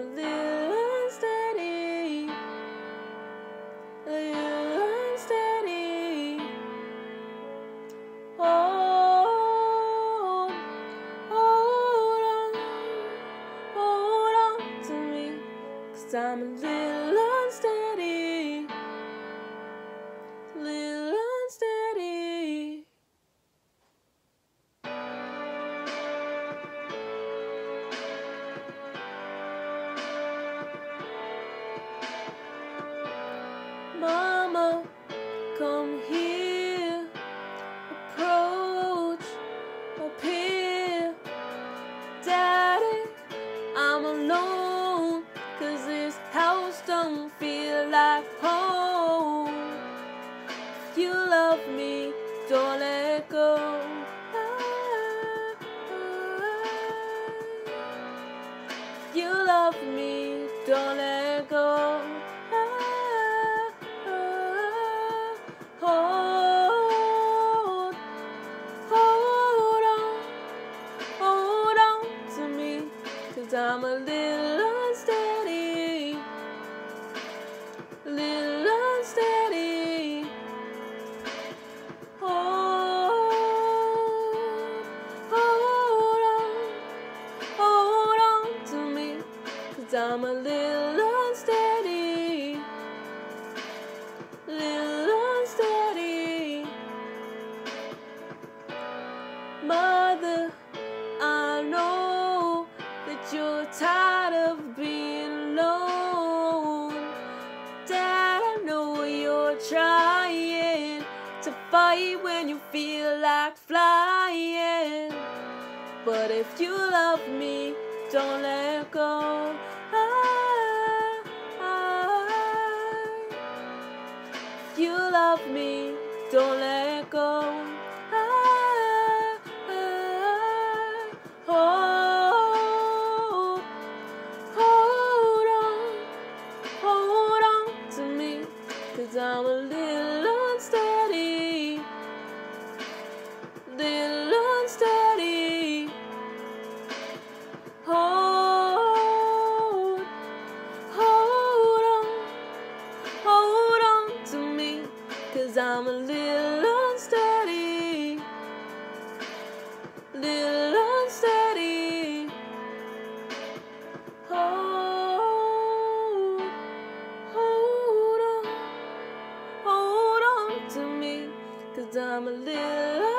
a little unsteady, a little unsteady. Hold, hold on to me, 'cause I'm a little unsteady, a little unsteady. Mama, come here, approach up here. Daddy, I'm alone, 'cause this house don't feel like home. If you love me, don't let go. If you love me, don't let go. Hold on to me, 'cause I'm a little unsteady, little unsteady. Hold on to me, 'cause I'm a little unsteady, little unsteady. Mother, I know that you're tired of being alone. Dad, I know you're trying to fight when you feel like flying. But if you love me, don't let go. If you love me, don't let go. Hold on to me, 'cause I'm a little unsteady, little unsteady. Hold on to me, 'cause I'm a little unsteady, little unsteady. Hold on to me, 'cause I'm a little